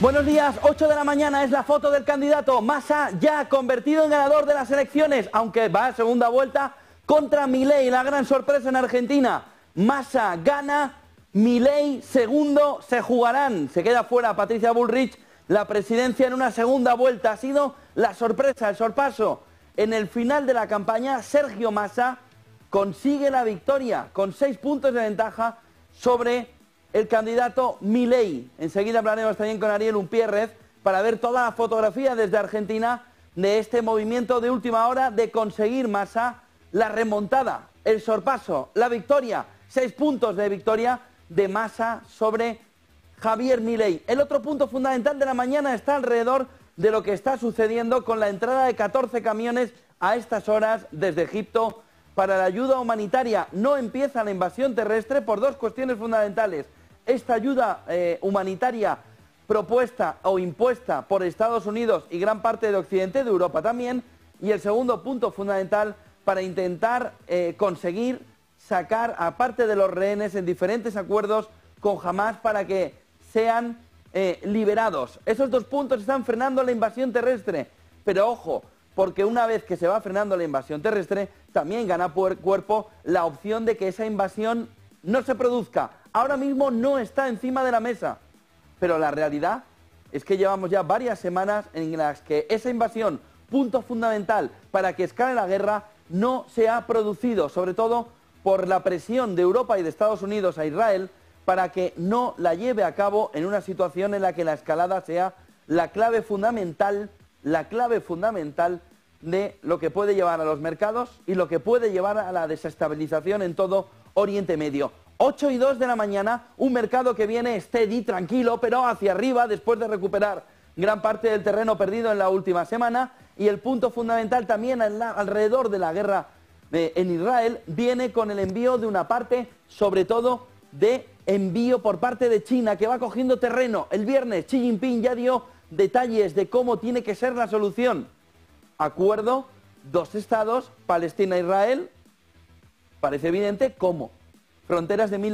Buenos días, 8 de la mañana es la foto del candidato Massa, ya convertido en ganador de las elecciones, aunque va a segunda vuelta contra Milei. La gran sorpresa en Argentina, Massa gana, Milei segundo, se jugarán, se queda fuera Patricia Bullrich, la presidencia en una segunda vuelta. Ha sido la sorpresa, el sorpaso. En el final de la campaña, Sergio Massa consigue la victoria con 6 puntos de ventaja sobre el candidato Milei. Enseguida hablaremos también con Ariel Umpierrez para ver toda la fotografía desde Argentina de este movimiento de última hora de conseguir Massa la remontada, el sorpaso, la victoria, 6 puntos de victoria de Massa sobre Javier Milei. El otro punto fundamental de la mañana está alrededor de lo que está sucediendo con la entrada de 14 camiones a estas horas desde Egipto para la ayuda humanitaria. No empieza la invasión terrestre por dos cuestiones fundamentales. Esta ayuda humanitaria propuesta o impuesta por Estados Unidos y gran parte de Occidente, de Europa también, y el segundo punto fundamental para intentar conseguir sacar a parte de los rehenes en diferentes acuerdos con Hamás para que sean liberados. Esos dos puntos están frenando la invasión terrestre, pero ojo, porque una vez que se va frenando la invasión terrestre, también gana cuerpo la opción de que esa invasión no se produzca. Ahora mismo no está encima de la mesa, pero la realidad es que llevamos ya varias semanas en las que esa invasión, punto fundamental para que escale la guerra, no se ha producido, sobre todo por la presión de Europa y de Estados Unidos a Israel para que no la lleve a cabo en una situación en la que la escalada sea la clave fundamental de lo que puede llevar a los mercados y lo que puede llevar a la desestabilización en todo Oriente Medio. 8:02 de la mañana, un mercado que viene steady, tranquilo, pero hacia arriba después de recuperar gran parte del terreno perdido en la última semana, y el punto fundamental también alrededor de la guerra en Israel viene con el envío de una parte, sobre todo de envío por parte de China, que va cogiendo terreno. El viernes Xi Jinping ya dio detalles de cómo tiene que ser la solución. Acuerdo, 2 estados, Palestina-Israel, parece evidente. ¿Cómo? Fronteras de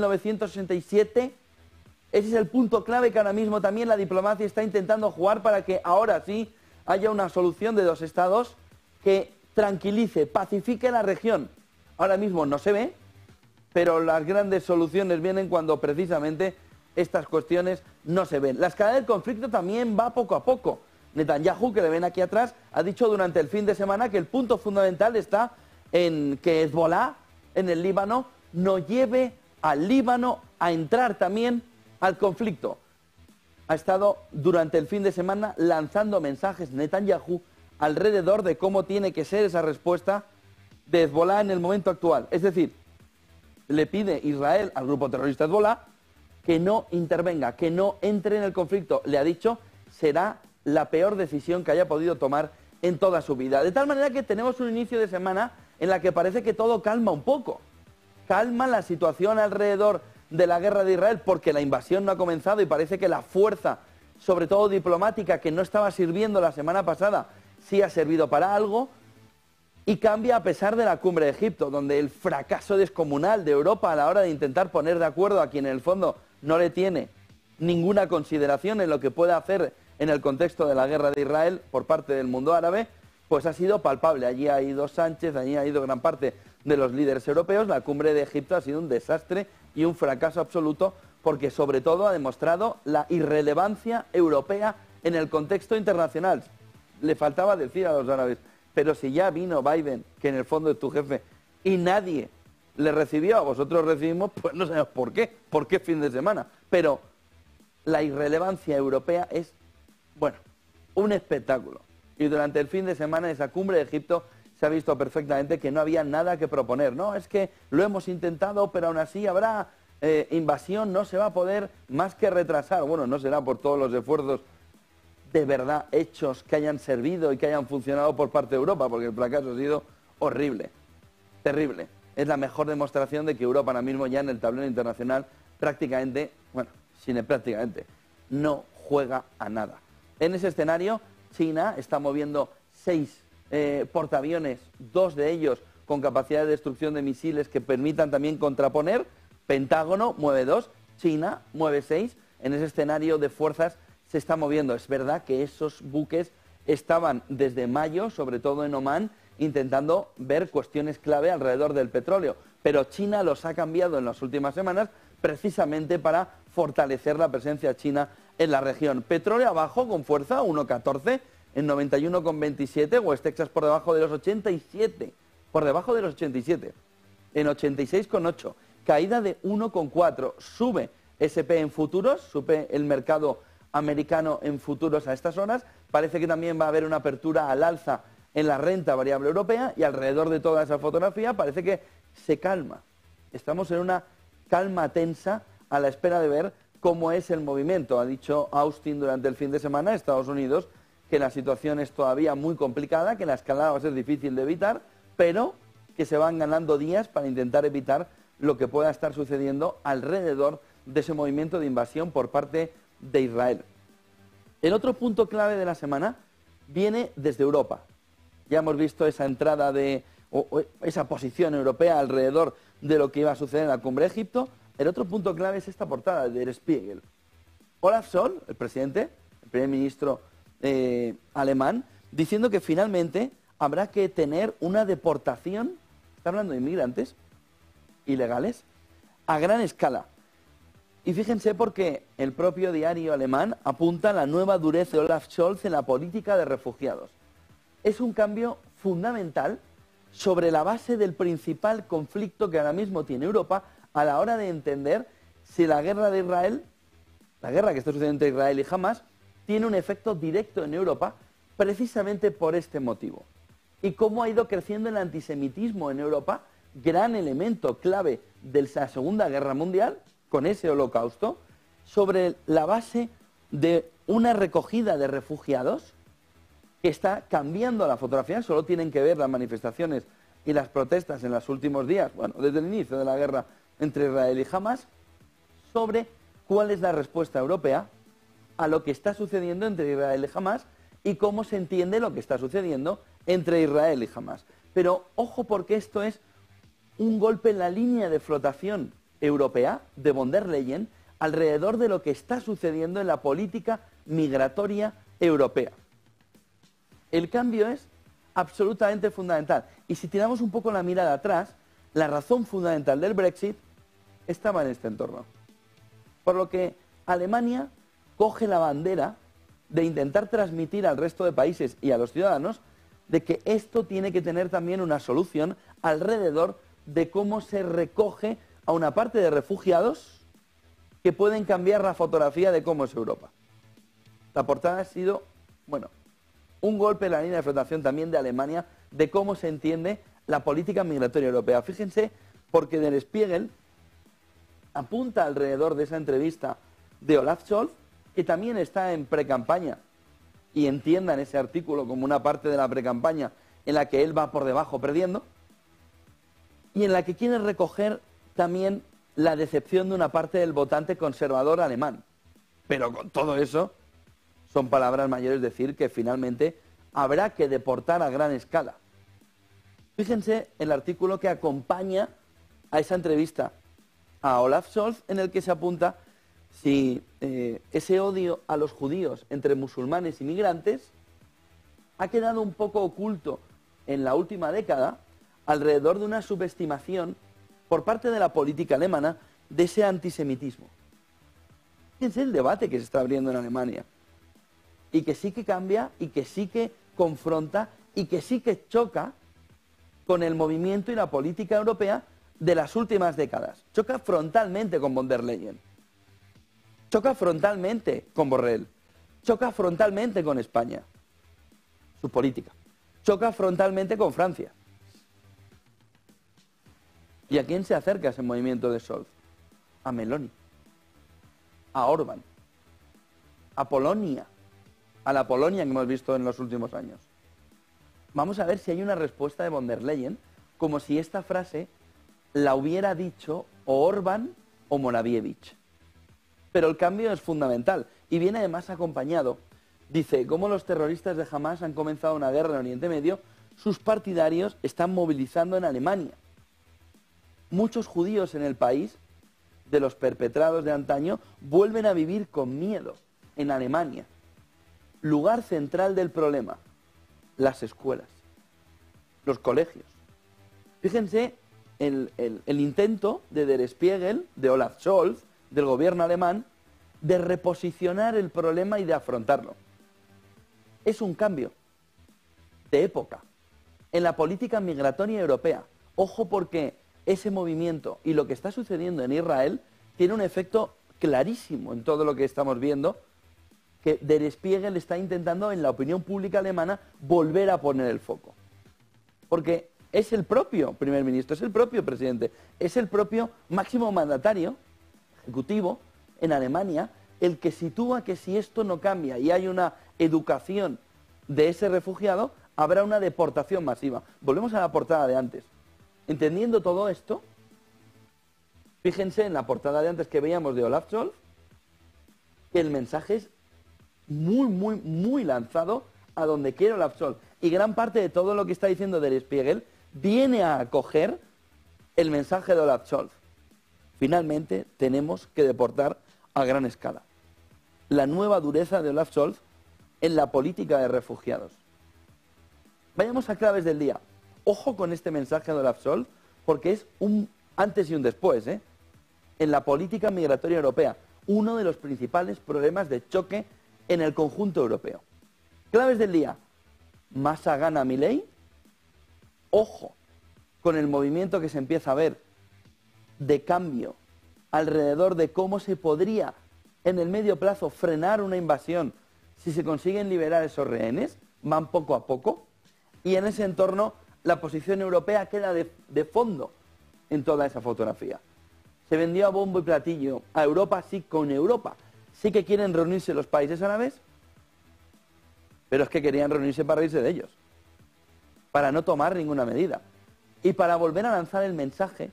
1967, ese es el punto clave que ahora mismo también la diplomacia está intentando jugar para que ahora sí haya una solución de 2 estados que tranquilice, pacifique la región. Ahora mismo no se ve, pero las grandes soluciones vienen cuando precisamente estas cuestiones no se ven. La escalada del conflicto también va poco a poco. Netanyahu, que le ven aquí atrás, ha dicho durante el fin de semana que el punto fundamental está en que Hezbollah, en el Líbano, no lleve al Líbano a entrar también al conflicto. Ha estado durante el fin de semana lanzando mensajes Netanyahu alrededor de cómo tiene que ser esa respuesta de Hezbollah en el momento actual. Es decir, le pide Israel al grupo terrorista Hezbollah que no intervenga, que no entre en el conflicto. Le ha dicho, será la peor decisión que haya podido tomar en toda su vida. De tal manera que tenemos un inicio de semana en la que parece que todo calma un poco. Calma la situación alrededor de la guerra de Israel porque la invasión no ha comenzado y parece que la fuerza, sobre todo diplomática, que no estaba sirviendo la semana pasada, sí ha servido para algo. Y cambia a pesar de la cumbre de Egipto, donde el fracaso descomunal de Europa a la hora de intentar poner de acuerdo a quien en el fondo no le tiene ninguna consideración en lo que puede hacer en el contexto de la guerra de Israel por parte del mundo árabe, pues ha sido palpable. Allí ha ido Sánchez, allí ha ido gran parte de los líderes europeos. La cumbre de Egipto ha sido un desastre y un fracaso absoluto porque sobre todo ha demostrado la irrelevancia europea en el contexto internacional. Le faltaba decir a los árabes, pero si ya vino Biden, que en el fondo es tu jefe, y nadie le recibió, a vosotros recibimos, pues no sabemos por qué fin de semana. Pero la irrelevancia europea es, bueno, un espectáculo. Y durante el fin de semana en esa cumbre de Egipto se ha visto perfectamente que no había nada que proponer. No, es que lo hemos intentado, pero aún así habrá invasión, no se va a poder más que retrasar. Bueno, no será por todos los esfuerzos de verdad hechos que hayan servido y que hayan funcionado por parte de Europa, porque el fracaso ha sido horrible, terrible. Es la mejor demostración de que Europa ahora mismo ya en el tablero internacional prácticamente, bueno, prácticamente, no juega a nada. En ese escenario, China está moviendo 6 portaaviones, 2 de ellos con capacidad de destrucción de misiles que permitan también contraponer. Pentágono mueve 2, China mueve 6, en ese escenario de fuerzas se está moviendo. Es verdad que esos buques estaban desde mayo, sobre todo en Omán, intentando ver cuestiones clave alrededor del petróleo, pero China los ha cambiado en las últimas semanas precisamente para fortalecer la presencia china en la región. Petróleo abajo con fuerza, 1,14 en 91,27, West Texas por debajo de los 87, por debajo de los 87, en 86,8, caída de 1,4, sube SP en futuros, sube el mercado americano en futuros a estas horas, parece que también va a haber una apertura al alza en la renta variable europea y alrededor de toda esa fotografía parece que se calma. Estamos en una calma tensa a la espera de ver cómo es el movimiento. Ha dicho Austin durante el fin de semana, Estados Unidos, que la situación es todavía muy complicada, que la escalada va a ser difícil de evitar, pero que se van ganando días para intentar evitar lo que pueda estar sucediendo alrededor de ese movimiento de invasión por parte de Israel. El otro punto clave de la semana viene desde Europa. Ya hemos visto esa entrada o esa posición europea alrededor de lo que iba a suceder en la cumbre de Egipto. El otro punto clave es esta portada de Der Spiegel. Olaf Scholz, el presidente, el primer ministro alemán, diciendo que finalmente habrá que tener una deportación, está hablando de inmigrantes ilegales, a gran escala. Y fíjense porque el propio diario alemán apunta a la nueva dureza de Olaf Scholz en la política de refugiados. Es un cambio fundamental sobre la base del principal conflicto que ahora mismo tiene Europa a la hora de entender si la guerra de Israel, la guerra que está sucediendo entre Israel y Hamas, tiene un efecto directo en Europa precisamente por este motivo. Y cómo ha ido creciendo el antisemitismo en Europa, gran elemento clave de la Segunda Guerra Mundial, con ese holocausto, sobre la base de una recogida de refugiados que está cambiando la fotografía. Solo tienen que ver las manifestaciones y las protestas en los últimos días, bueno, desde el inicio de la guerra entre Israel y Hamas, sobre cuál es la respuesta europea a lo que está sucediendo entre Israel y Hamas y cómo se entiende lo que está sucediendo entre Israel y Hamas. Pero ojo, porque esto es un golpe en la línea de flotación europea de von der Leyen alrededor de lo que está sucediendo en la política migratoria europea. El cambio es absolutamente fundamental. Y si tiramos un poco la mirada atrás, la razón fundamental del Brexit estaba en este entorno. Por lo que Alemania coge la bandera de intentar transmitir al resto de países y a los ciudadanos de que esto tiene que tener también una solución alrededor de cómo se recoge a una parte de refugiados que pueden cambiar la fotografía de cómo es Europa. La portada ha sido, bueno, un golpe en la línea de flotación también de Alemania de cómo se entiende la política migratoria europea. Fíjense, porque Der Spiegel apunta alrededor de esa entrevista de Olaf Scholz, que también está en precampaña, y entiendan ese artículo como una parte de la precampaña en la que él va por debajo perdiendo, y en la que quiere recoger también la decepción de una parte del votante conservador alemán. Pero con todo eso, son palabras mayores decir que finalmente habrá que deportar a gran escala. Fíjense el artículo que acompaña a esa entrevista a Olaf Scholz, en el que se apunta si ese odio a los judíos entre musulmanes y migrantes ha quedado un poco oculto en la última década alrededor de una subestimación por parte de la política alemana de ese antisemitismo. Fíjense el debate que se está abriendo en Alemania y que sí que cambia y que sí que confronta y que sí que choca con el movimiento y la política europea de las últimas décadas. Choca frontalmente con von der Leyen. Choca frontalmente con Borrell. Choca frontalmente con España, su política. Choca frontalmente con Francia. ¿Y a quién se acerca ese movimiento de Scholz? A Meloni, a Orbán, a Polonia, a la Polonia que hemos visto en los últimos años. Vamos a ver si hay una respuesta de von der Leyen, como si esta frase la hubiera dicho o Orbán o Morawiecki. Pero el cambio es fundamental y viene además acompañado. Dice, como los terroristas de Hamas han comenzado una guerra en Oriente Medio, sus partidarios están movilizando en Alemania. Muchos judíos en el país, de los perpetrados de antaño, vuelven a vivir con miedo en Alemania. Lugar central del problema, las escuelas, los colegios. Fíjense el intento de Der Spiegel, de Olaf Scholz, del gobierno alemán, de reposicionar el problema y de afrontarlo. Es un cambio de época en la política migratoria europea. Ojo, porque ese movimiento y lo que está sucediendo en Israel tiene un efecto clarísimo en todo lo que estamos viendo, que Der Spiegel está intentando en la opinión pública alemana volver a poner el foco. Porque es el propio primer ministro, es el propio presidente, es el propio máximo mandatario ejecutivo en Alemania el que sitúa que si esto no cambia y hay una educación de ese refugiado, habrá una deportación masiva. Volvemos a la portada de antes. Entendiendo todo esto, fíjense en la portada de antes que veíamos de Olaf Scholz, que el mensaje es muy lanzado a donde quiere Olaf Scholz. Y gran parte de todo lo que está diciendo Der Spiegel viene a acoger el mensaje de Olaf Scholz. Finalmente tenemos que deportar a gran escala. La nueva dureza de Olaf Scholz en la política de refugiados. Vayamos a claves del día. Ojo con este mensaje de Olaf Scholz, porque es un antes y un después, en la política migratoria europea. Uno de los principales problemas de choque en el conjunto europeo. Claves del día. Massa gana Milei. Ojo con el movimiento que se empieza a ver de cambio alrededor de cómo se podría en el medio plazo frenar una invasión si se consiguen liberar esos rehenes. Van poco a poco. Y en ese entorno la posición europea queda de fondo en toda esa fotografía. Se vendió a bombo y platillo a Europa, sí, con Europa. Sí que quieren reunirse los países árabes, pero es que querían reunirse para reírse de ellos, para no tomar ninguna medida y para volver a lanzar el mensaje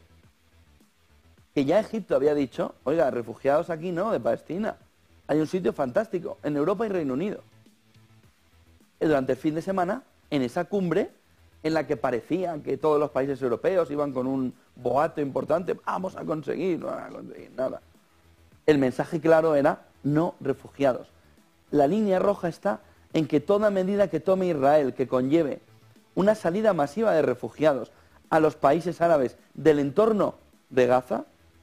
que ya Egipto había dicho: oiga, refugiados aquí no, de Palestina. Hay un sitio fantástico, en Europa y Reino Unido. Y durante el fin de semana, en esa cumbre, en la que parecía que todos los países europeos iban con un boato importante, vamos a conseguir, no van a conseguir nada. El mensaje claro era: no refugiados. La línea roja está en que toda medida que tome Israel que conlleve una salida masiva de refugiados a los países árabes del entorno de Gaza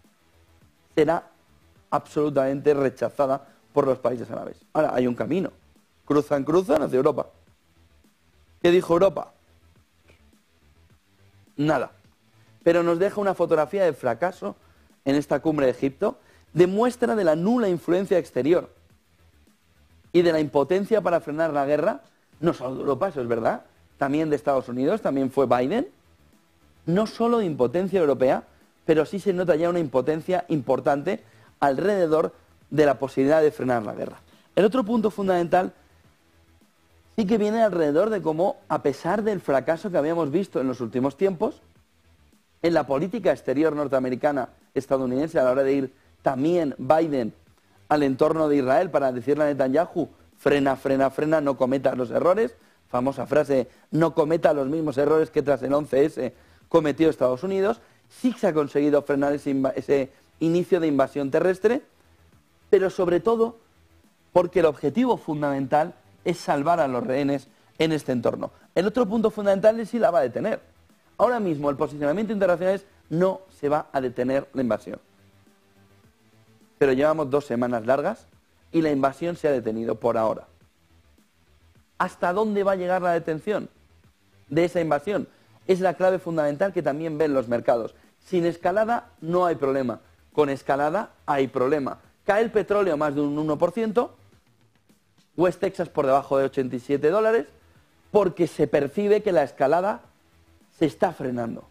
será absolutamente rechazada por los países árabes. Ahora, hay un camino. Cruzan hacia Europa. ¿Qué dijo Europa? Nada. Pero nos deja una fotografía de fracaso en esta cumbre de Egipto, de muestra de la nula influencia exterior y de la impotencia para frenar la guerra, no solo de Europa, eso es verdad, también de Estados Unidos, también fue Biden. No solo de impotencia europea, pero sí se nota ya una impotencia importante alrededor de la posibilidad de frenar la guerra. El otro punto fundamental sí que viene alrededor de cómo, a pesar del fracaso que habíamos visto en los últimos tiempos, en la política exterior norteamericana, estadounidense, a la hora de ir también Biden al entorno de Israel para decirle a Netanyahu: frena, no cometas los errores, famosa frase, no cometa los mismos errores que tras el 11S cometió Estados Unidos. Sí se ha conseguido frenar ese inicio de invasión terrestre, pero sobre todo porque el objetivo fundamental es salvar a los rehenes en este entorno. El otro punto fundamental es si la va a detener. Ahora mismo el posicionamiento internacional es: no se va a detener la invasión. Pero llevamos 2 semanas largas y la invasión se ha detenido por ahora. ¿Hasta dónde va a llegar la detención de esa invasión? Es la clave fundamental que también ven los mercados. Sin escalada no hay problema. Con escalada hay problema. Cae el petróleo más de un 1%, West Texas por debajo de $87, porque se percibe que la escalada se está frenando.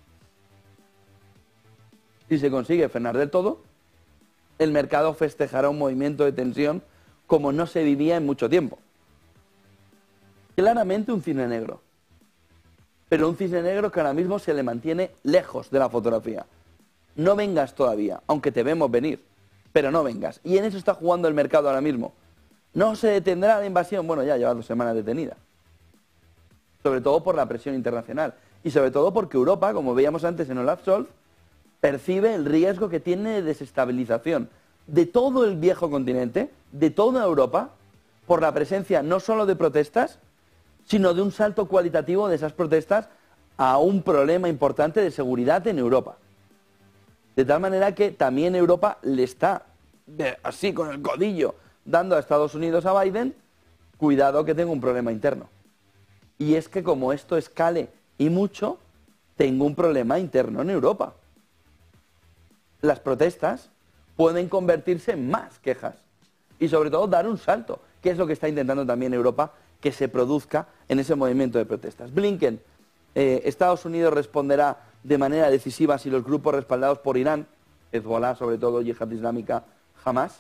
Si se consigue frenar del todo, el mercado festejará un movimiento de tensión como no se vivía en mucho tiempo. Claramente un cisne negro, pero un cisne negro que ahora mismo se le mantiene lejos de la fotografía. No vengas todavía, aunque te vemos venir, pero no vengas. Y en eso está jugando el mercado ahora mismo. ¿No se detendrá la invasión? Bueno, ya lleva 2 semanas detenida. Sobre todo por la presión internacional. Y sobre todo porque Europa, como veíamos antes en Olaf Scholz, percibe el riesgo que tiene de desestabilización. de todo el viejo continente, de toda Europa, por la presencia no solo de protestas, sino de un salto cualitativo de esas protestas a un problema importante de seguridad en Europa. De tal manera que también Europa le está, así con el codillo, dando a Estados Unidos a Biden, cuidado que tengo un problema interno. Y es que como esto escale y mucho, tengo un problema interno en Europa. Las protestas pueden convertirse en más quejas y sobre todo dar un salto, que es lo que está intentando también Europa que se produzca en ese movimiento de protestas. Blinken, Estados Unidos responderá de manera decisiva si los grupos respaldados por Irán, Hezbollah sobre todo, Yihad Islámica, Hamas,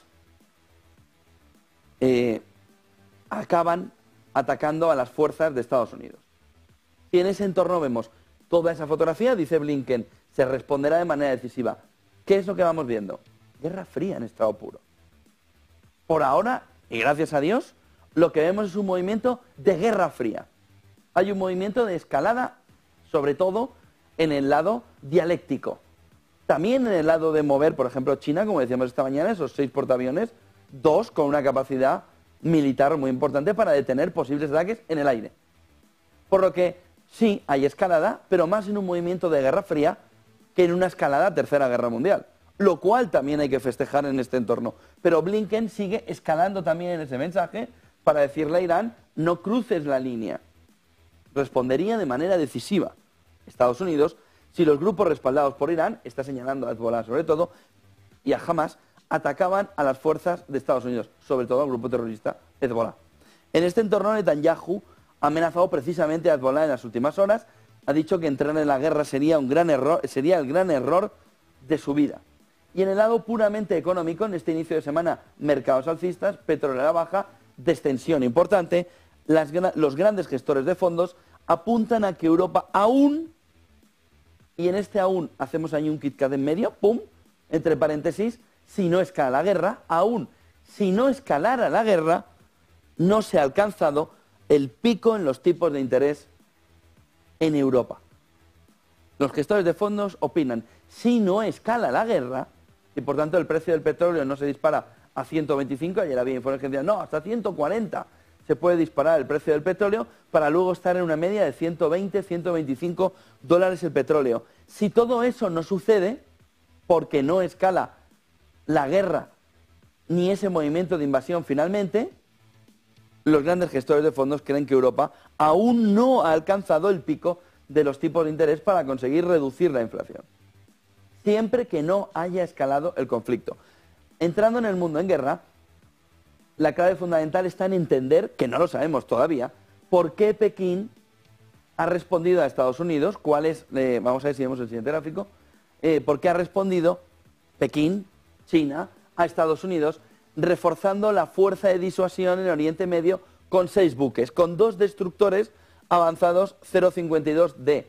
acaban atacando a las fuerzas de Estados Unidos. Y en ese entorno vemos toda esa fotografía, dice Blinken, se responderá de manera decisiva. ¿Qué es lo que vamos viendo? Guerra fría en estado puro. Por ahora, y gracias a Dios, lo que vemos es un movimiento de guerra fría. Hay un movimiento de escalada, sobre todo en el lado dialéctico. También en el lado de mover, por ejemplo, China, como decíamos esta mañana, esos 6 portaaviones, 2 con una capacidad militar muy importante para detener posibles ataques en el aire. Por lo que sí, hay escalada, pero más en un movimiento de guerra fría que en una escalada Tercera Guerra Mundial. Lo cual también hay que festejar en este entorno. Pero Blinken sigue escalando también en ese mensaje para decirle a Irán, no cruces la línea. Respondería de manera decisiva Estados Unidos si los grupos respaldados por Irán, está señalando a Hezbollah sobre todo, y a Hamas, atacaban a las fuerzas de Estados Unidos, sobre todo al grupo terrorista Hezbollah. En este entorno, Netanyahu ha amenazado precisamente a Hezbollah en las últimas horas, ha dicho que entrar en la guerra sería el gran error de su vida. Y en el lado puramente económico, en este inicio de semana, mercados alcistas, petróleo a la baja, descensión importante, los grandes gestores de fondos apuntan a que Europa aún, y en este aún hacemos ahí un KitKat en medio, pum, entre paréntesis, si no escala la guerra, aún si no escalara la guerra, no se ha alcanzado el pico en los tipos de interés en Europa. Los gestores de fondos opinan, si no escala la guerra, y por tanto el precio del petróleo no se dispara a 125, ayer había informes que decían, no, hasta 140 se puede disparar el precio del petróleo para luego estar en una media de 120, 125 dólares el petróleo. Si todo eso no sucede, porque no escala la guerra ni ese movimiento de invasión finalmente, los grandes gestores de fondos creen que Europa aún no ha alcanzado el pico de los tipos de interés para conseguir reducir la inflación. Siempre que no haya escalado el conflicto. Entrando en el mundo en guerra, la clave fundamental está en entender, que no lo sabemos todavía, por qué Pekín ha respondido a Estados Unidos, vamos a ver si vemos el siguiente gráfico, por qué ha respondido Pekín, China, a Estados Unidos, reforzando la fuerza de disuasión en Oriente Medio con 6 buques, con 2 destructores avanzados 052D.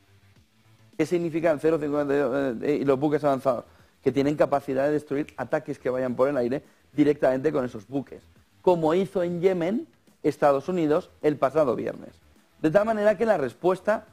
¿Qué significan 052D y los buques avanzados? Que tienen capacidad de destruir ataques que vayan por el aire directamente con esos buques, como hizo en Yemen Estados Unidos el pasado viernes. De tal manera que la respuesta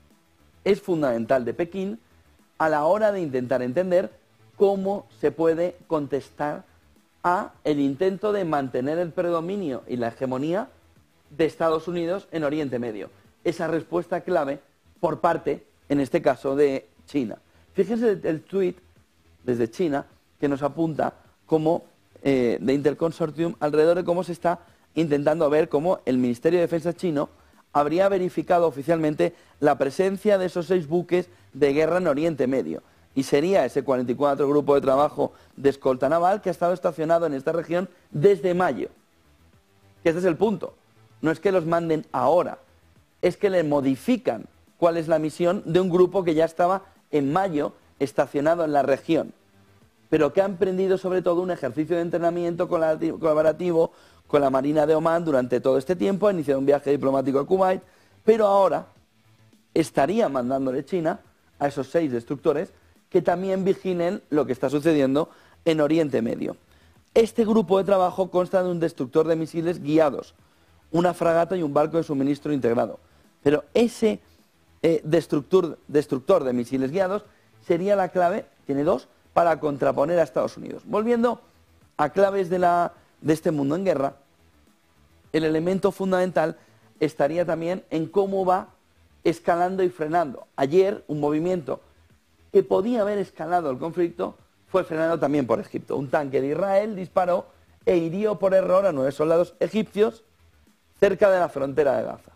es fundamental de Pekín a la hora de intentar entender cómo se puede contestar a el intento de mantener el predominio y la hegemonía de Estados Unidos en Oriente Medio. Esa respuesta clave por parte, en este caso, de China. Fíjense el tuit desde China que nos apunta como de Interconsortium alrededor de cómo se está intentando ver cómo el Ministerio de Defensa chino habría verificado oficialmente la presencia de esos 6 buques de guerra en Oriente Medio. Y sería ese 44 grupo de trabajo de escolta naval que ha estado estacionado en esta región desde mayo. Que este es el punto. No es que los manden ahora, es que le modifican cuál es la misión de un grupo que ya estaba en mayo estacionado en la región, pero que ha emprendido sobre todo un ejercicio de entrenamiento colaborativo con la Marina de Omán durante todo este tiempo, ha iniciado un viaje diplomático a Kuwait, pero ahora estaría mandándole China a esos 6 destructores que también vigilen lo que está sucediendo en Oriente Medio. Este grupo de trabajo consta de un destructor de misiles guiados, una fragata y un barco de suministro integrado. Pero ese destructor de misiles guiados sería la clave, tiene 2, para contraponer a Estados Unidos. Volviendo a claves de este mundo en guerra, el elemento fundamental estaría también en cómo va escalando y frenando. Ayer, un movimiento que podía haber escalado el conflicto fue frenado también por Egipto. Un tanque de Israel disparó e hirió por error a 9 soldados egipcios cerca de la frontera de Gaza.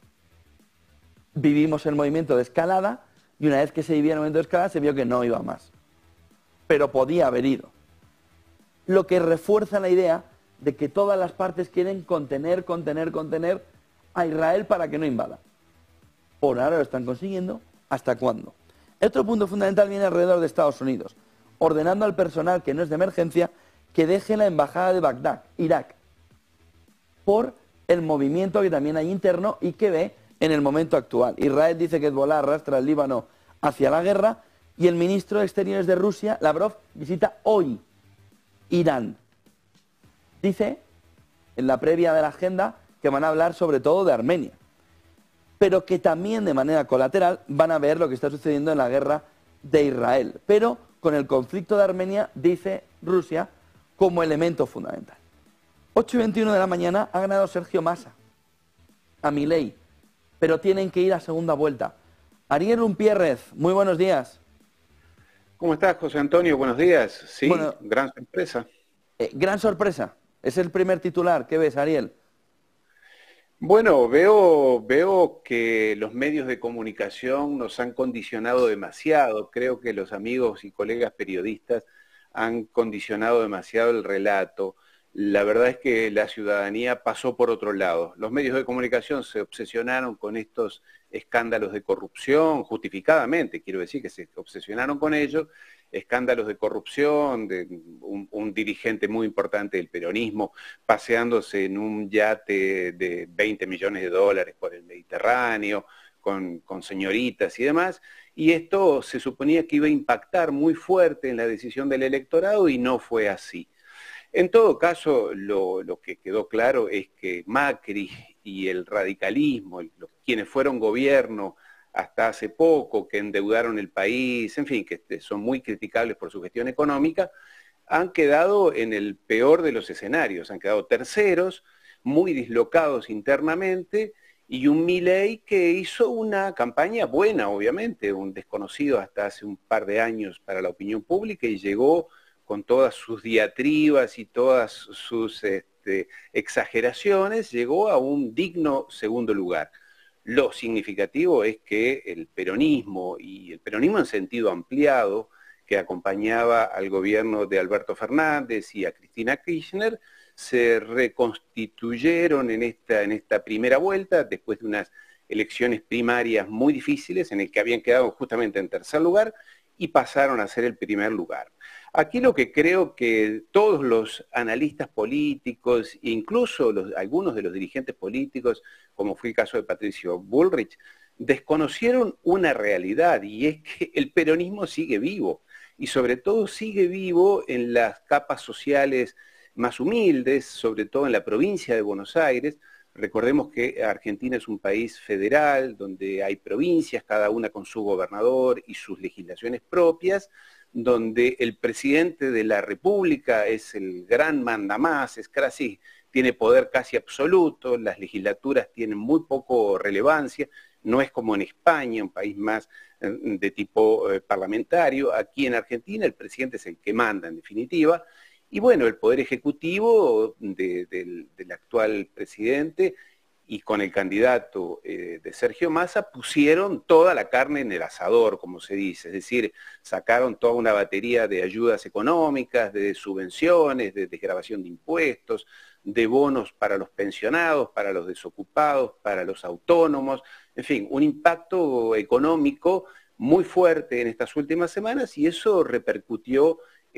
Vivimos el movimiento de escalada y una vez que se vivía el movimiento de escalada se vio que no iba más. Pero podía haber ido. Lo que refuerza la idea de que todas las partes quieren contener a Israel para que no invada. Por ahora lo están consiguiendo. ¿Hasta cuándo? Otro punto fundamental viene alrededor de Estados Unidos, ordenando al personal que no es de emergencia que deje la embajada de Bagdad, Irak, por el movimiento que también hay interno y que ve en el momento actual. Israel dice que Hezbollah arrastra al Líbano hacia la guerra y el ministro de Exteriores de Rusia, Lavrov, visita hoy Irán. Dice, en la previa de la agenda, que van a hablar sobre todo de Armenia, pero que también de manera colateral van a ver lo que está sucediendo en la guerra de Israel, pero con el conflicto de Armenia, dice Rusia, como elemento fundamental. 8:21 de la mañana ha ganado Sergio Massa a Milei, pero tienen que ir a segunda vuelta. Ariel Rumpierrez, muy buenos días. ¿Cómo estás, José Antonio? Buenos días. Sí, bueno, gran sorpresa. Gran sorpresa. Es el primer titular. ¿Qué ves, Ariel? Bueno, veo que los medios de comunicación nos han condicionado demasiado. Creo que los amigos y colegas periodistas han condicionado demasiado el relato. La verdad es que la ciudadanía pasó por otro lado. Los medios de comunicación se obsesionaron con estos escándalos de corrupción, justificadamente, quiero decir que se obsesionaron con ellos, escándalos de corrupción, de un dirigente muy importante del peronismo paseándose en un yate de 20 millones de dólares por el Mediterráneo, con señoritas y demás, y esto se suponía que iba a impactar muy fuerte en la decisión del electorado y no fue así. En todo caso, lo que quedó claro es que Macri y el radicalismo, quienes fueron gobierno hasta hace poco, que endeudaron el país, en fin, que son muy criticables por su gestión económica, han quedado en el peor de los escenarios, han quedado terceros, muy dislocados internamente, y un Milei que hizo una campaña buena, obviamente, un desconocido hasta hace un par de años para la opinión pública, y llegó con todas sus diatribas y todas sus exageraciones, llegó a un digno segundo lugar. Lo significativo es que el peronismo, y el peronismo en sentido ampliado, que acompañaba al gobierno de Alberto Fernández y a Cristina Kirchner, se reconstituyeron en esta primera vuelta, después de unas elecciones primarias muy difíciles, en el que habían quedado justamente en tercer lugar, y pasaron a ser el primer lugar. Aquí lo que creo que todos los analistas políticos, incluso algunos de los dirigentes políticos, como fue el caso de Patricio Bullrich, desconocieron una realidad, y es que el peronismo sigue vivo, y sobre todo sigue vivo en las capas sociales más humildes, sobre todo en la provincia de Buenos Aires. Recordemos que Argentina es un país federal, donde hay provincias, cada una con su gobernador y sus legislaciones propias, donde el presidente de la República es el gran mandamás, tiene poder casi absoluto, las legislaturas tienen muy poco relevancia, no es como en España, un país más de tipo parlamentario. Aquí en Argentina el presidente es el que manda en definitiva, y bueno, el poder ejecutivo del actual presidente y con el candidato de Sergio Massa pusieron toda la carne en el asador, como se dice, es decir, sacaron toda una batería de ayudas económicas, de subvenciones, de desgravación de impuestos, de bonos para los pensionados, para los desocupados, para los autónomos, en fin, un impacto económico muy fuerte en estas últimas semanas, y eso repercutió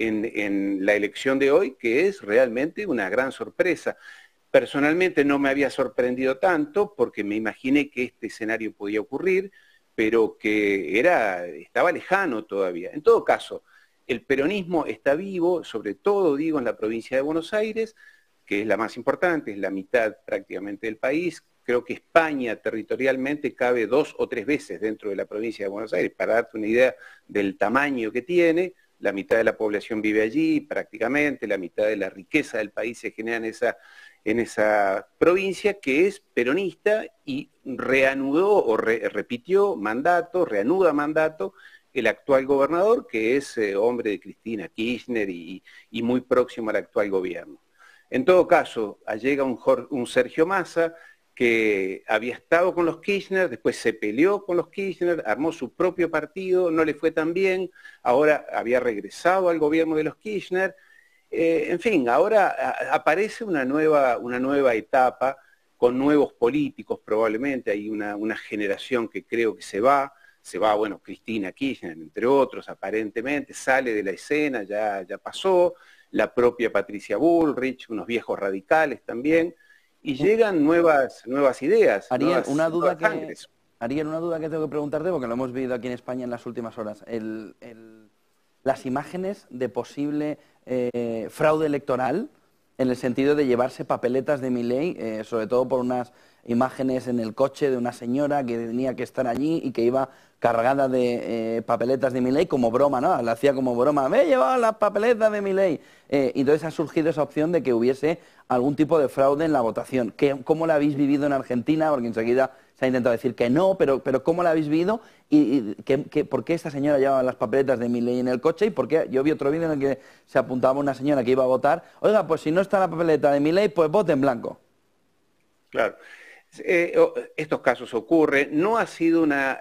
en la elección de hoy, que es realmente una gran sorpresa. Personalmente no me había sorprendido tanto porque me imaginé que este escenario podía ocurrir, pero que estaba lejano todavía. En todo caso, el peronismo está vivo, sobre todo, digo, en la provincia de Buenos Aires, que es la más importante, es la mitad prácticamente del país. Creo que España territorialmente cabe 2 o 3 veces dentro de la provincia de Buenos Aires, para darte una idea del tamaño que tiene. la mitad de la población vive allí prácticamente, la mitad de la riqueza del país se genera en esa provincia, que es peronista y reanudó o repitió mandato, reanuda mandato el actual gobernador, que es hombre de Cristina Kirchner y muy próximo al actual gobierno. En todo caso, llega un Sergio Massa, que había estado con los Kirchner, después se peleó con los Kirchner, armó su propio partido, no le fue tan bien, ahora había regresado al gobierno de los Kirchner. En fin, ahora aparece una nueva etapa con nuevos políticos probablemente, hay una generación que creo que se va, bueno, Cristina Kirchner, entre otros, aparentemente, sale de la escena, ya pasó, la propia Patricia Bullrich, unos viejos radicales también, y llegan nuevas ideas, Ariel, una duda sangres. Ariel, una duda que tengo que preguntarte, porque lo hemos vivido aquí en España en las últimas horas. Las imágenes de posible fraude electoral, en el sentido de llevarse papeletas de Milei, sobre todo por unas imágenes en el coche de una señora que tenía que estar allí y que iba cargada de papeletas de Milei como broma, ¿no? La hacía como broma, me he llevado las papeletas de Milei. Y entonces ha surgido esa opción de que hubiese algún tipo de fraude en la votación. ¿Cómo la habéis vivido en Argentina? Porque enseguida se ha intentado decir que no, pero ¿cómo la habéis vivido? ¿Y por qué esta señora llevaba las papeletas de Milei en el coche? ¿Y por qué? Yo vi otro vídeo en el que se apuntaba una señora que iba a votar. Oiga, pues si no está la papeleta de Milei, pues vote en blanco. Claro. Estos casos ocurren, no ha sido una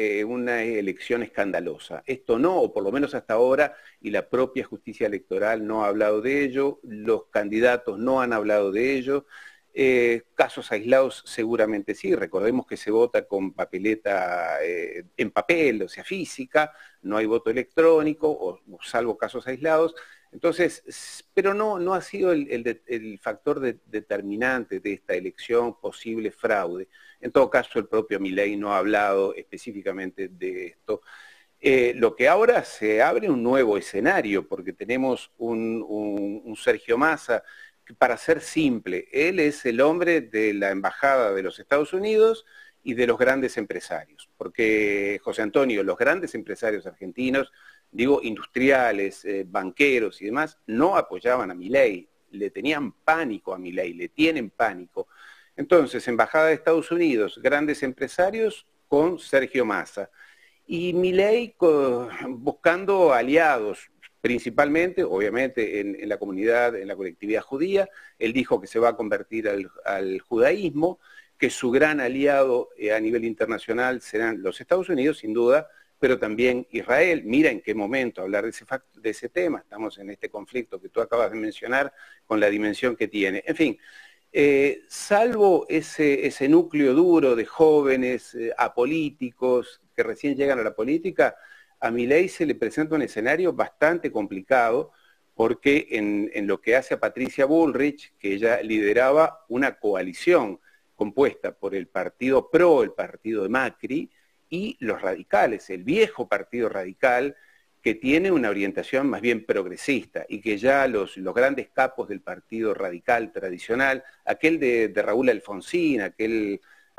elección escandalosa, esto no, o por lo menos hasta ahora, y la propia justicia electoral no ha hablado de ello, los candidatos no han hablado de ello, casos aislados seguramente sí, recordemos que se vota con papeleta en papel, o sea, física, no hay voto electrónico, o salvo casos aislados. Entonces, pero no ha sido el factor determinante de esta elección, posible fraude. En todo caso, el propio Milei no ha hablado específicamente de esto. Lo que ahora se abre un nuevo escenario, porque tenemos un Sergio Massa, que, para ser simple, él es el hombre de la Embajada de los Estados Unidos y de los grandes empresarios. Porque, José Antonio, los grandes empresarios argentinos, digo, industriales, banqueros y demás, no apoyaban a Milei, le tenían pánico a Milei, le tienen pánico. Entonces, Embajada de Estados Unidos, grandes empresarios con Sergio Massa. Y Milei buscando aliados, principalmente, obviamente, en la comunidad, en la colectividad judía. Él dijo que se va a convertir al judaísmo, que su gran aliado a nivel internacional serán los Estados Unidos, sin duda, pero también Israel. Mira en qué momento hablar de ese tema, estamos en este conflicto que tú acabas de mencionar, con la dimensión que tiene. En fin, salvo ese núcleo duro de jóvenes apolíticos que recién llegan a la política, a Milei se le presenta un escenario bastante complicado, porque en lo que hace a Patricia Bullrich, que ella lideraba una coalición compuesta por el partido PRO, el partido de Macri, y los radicales, el viejo partido radical, que tiene una orientación más bien progresista, y que ya los grandes capos del partido radical tradicional, aquel de Raúl Alfonsín, aquel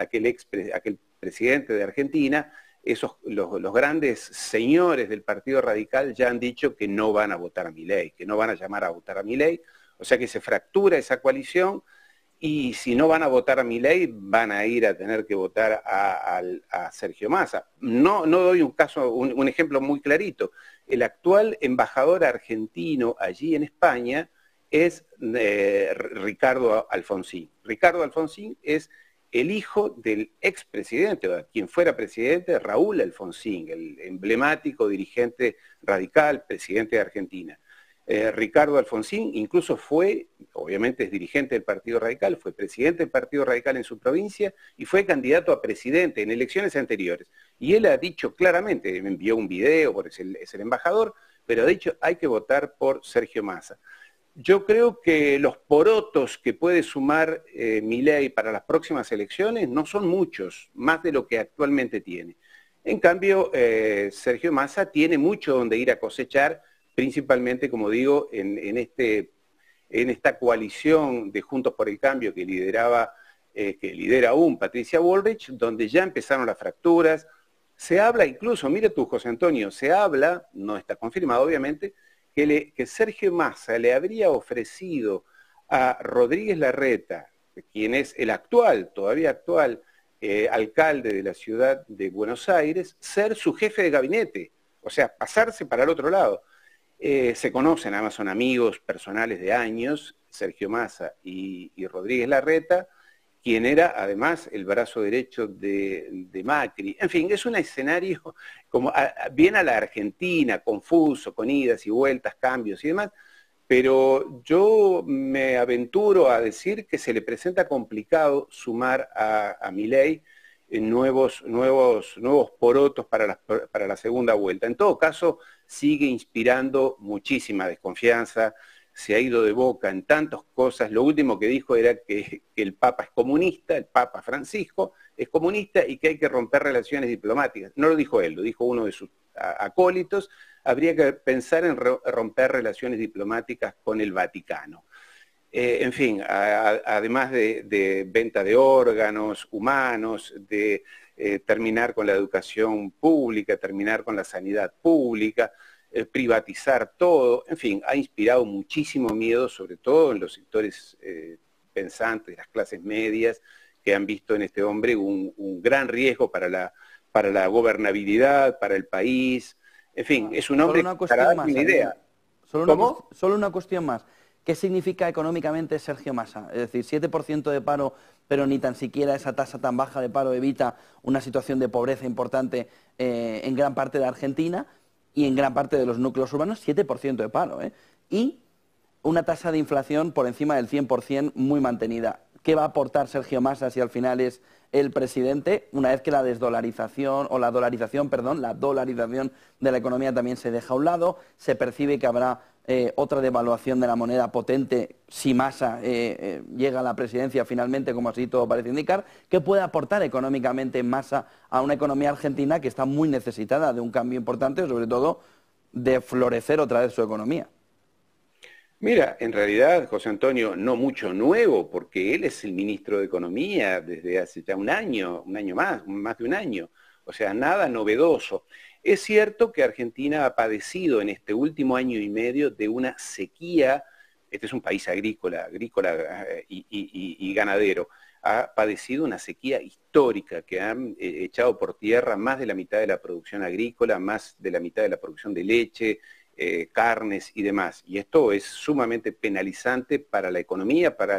presidente de Argentina, los grandes señores del partido radical ya han dicho que no van a votar a Milei, que no van a llamar a votar a Milei, o sea que se fractura esa coalición. Y si no van a votar a Milei, van a ir a tener que votar a Sergio Massa. No doy un ejemplo muy clarito. El actual embajador argentino allí en España es Ricardo Alfonsín. Ricardo Alfonsín es el hijo del expresidente, o quien fuera presidente, Raúl Alfonsín, el emblemático dirigente radical, presidente de Argentina. Ricardo Alfonsín incluso fue, obviamente es dirigente del Partido Radical, fue presidente del Partido Radical en su provincia y fue candidato a presidente en elecciones anteriores. Y él ha dicho claramente, me envió un video, porque es el embajador, pero ha dicho hay que votar por Sergio Massa. Yo creo que los porotos que puede sumar Milei para las próximas elecciones no son muchos, más de lo que actualmente tiene. En cambio, Sergio Massa tiene mucho donde ir a cosechar, principalmente, como digo, en esta coalición de Juntos por el Cambio que lidera aún Patricia Bullrich, donde ya empezaron las fracturas. Se habla incluso, mire tú, José Antonio, se habla, no está confirmado obviamente, que Sergio Massa le habría ofrecido a Rodríguez Larreta, quien es el actual, todavía actual, alcalde de la ciudad de Buenos Aires, ser su jefe de gabinete, o sea, pasarse para el otro lado. Se conocen, además son amigos personales de años, Sergio Massa y Rodríguez Larreta, quien era además el brazo derecho de Macri. En fin, es un escenario como bien a la Argentina, confuso, con idas y vueltas, cambios y demás, pero yo me aventuro a decir que se le presenta complicado sumar a Milei nuevos porotos para la segunda vuelta. En todo caso, sigue inspirando muchísima desconfianza, se ha ido de boca en tantas cosas. Lo último que dijo era que el Papa es comunista, el Papa Francisco es comunista y que hay que romper relaciones diplomáticas. No lo dijo él, lo dijo uno de sus acólitos. Habría que pensar en romper relaciones diplomáticas con el Vaticano. En fin, además de venta de órganos humanos, de terminar con la educación pública, terminar con la sanidad pública, privatizar todo, en fin, ha inspirado muchísimo miedo, sobre todo en los sectores pensantes, las clases medias, que han visto en este hombre un gran riesgo para la gobernabilidad, para el país. En fin, es un hombre para dar una idea. Solo una cuestión más. ¿Qué significa económicamente Sergio Massa? Es decir, 7% de paro, pero ni tan siquiera esa tasa tan baja de paro evita una situación de pobreza importante en gran parte de Argentina y en gran parte de los núcleos urbanos, 7% de paro, y una tasa de inflación por encima del 100% muy mantenida. ¿Qué va a aportar Sergio Massa si al final es el presidente, una vez que la dolarización de la economía también se deja a un lado? Se percibe que habrá otra devaluación de la moneda potente si Massa llega a la presidencia finalmente, como así todo parece indicar. ¿Qué puede aportar económicamente Massa a una economía argentina que está muy necesitada de un cambio importante, sobre todo de florecer otra vez su economía? Mira, en realidad, José Antonio, no mucho nuevo, porque él es el ministro de Economía desde hace ya un año más de un año. O sea, nada novedoso. Es cierto que Argentina ha padecido en este último año y medio de una sequía. Este es un país agrícola y ganadero. Ha padecido una sequía histórica que han echado por tierra más de la mitad de la producción agrícola, más de la mitad de la producción de leche, carnes y demás. Y esto es sumamente penalizante para la economía, para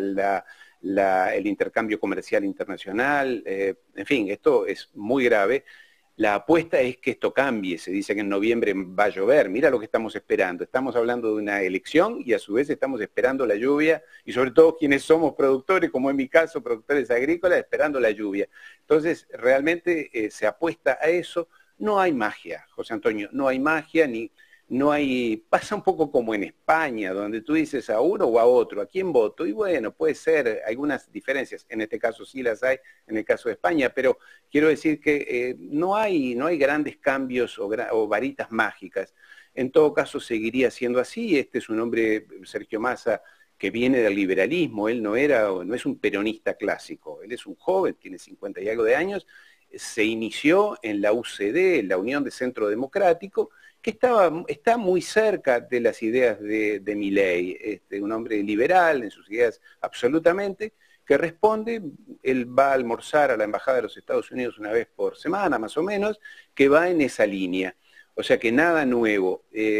el intercambio comercial internacional. En fin, esto es muy grave. La apuesta es que esto cambie. Se dice que en noviembre va a llover. Mira lo que estamos esperando. Estamos hablando de una elección y a su vez estamos esperando la lluvia, y sobre todo quienes somos productores, como en mi caso, productores agrícolas, esperando la lluvia. Entonces, realmente se apuesta a eso. No hay magia, José Antonio, no hay magia pasa un poco como en España, donde tú dices a uno o a otro, ¿a quién voto? Y bueno, puede ser algunas diferencias, en este caso sí las hay, en el caso de España, pero quiero decir que no hay grandes cambios o varitas mágicas. En todo caso seguiría siendo así. Este es un hombre, Sergio Massa, que viene del liberalismo. Él no es un peronista clásico, él es un joven, tiene 50 y algo de años, se inició en la UCD, la Unión de Centro Democrático, que está muy cerca de las ideas de Milei, un hombre liberal en sus ideas absolutamente, que responde. Él va a almorzar a la Embajada de los Estados Unidos una vez por semana, más o menos, que va en esa línea. O sea que nada nuevo.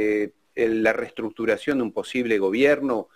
La reestructuración de un posible gobierno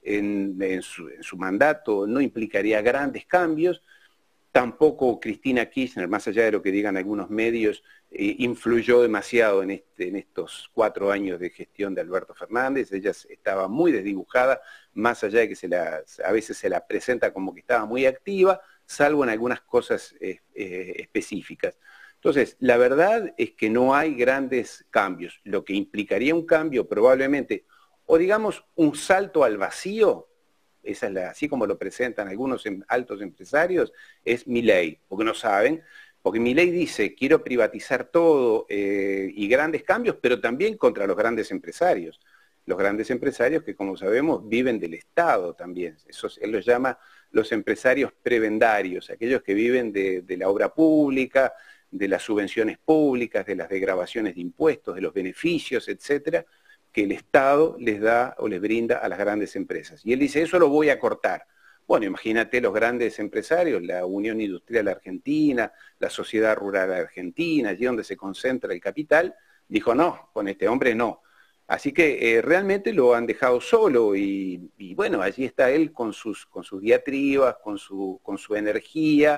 en su mandato no implicaría grandes cambios. Tampoco Cristina Kirchner, más allá de lo que digan algunos medios, influyó demasiado en estos 4 años de gestión de Alberto Fernández. Ella estaba muy desdibujada, más allá de que a veces se la presenta como que estaba muy activa, salvo en algunas cosas específicas. Entonces, la verdad es que no hay grandes cambios. Lo que implicaría un cambio probablemente, o digamos un salto al vacío, así como lo presentan algunos altos empresarios, es Milei, porque no saben, porque Milei dice, quiero privatizar todo y grandes cambios, pero también contra los grandes empresarios. Los grandes empresarios que, como sabemos, viven del Estado también. Él los llama los empresarios prebendarios, aquellos que viven de la obra pública, de las subvenciones públicas, de las desgravaciones de impuestos, de los beneficios, etcétera, que el Estado les da o les brinda a las grandes empresas. Y él dice, eso lo voy a cortar. Bueno, imagínate los grandes empresarios, la Unión Industrial Argentina, la Sociedad Rural Argentina, allí donde se concentra el capital, dijo, no, con este hombre no. Así que realmente lo han dejado solo y bueno, allí está él con sus diatribas, con su energía,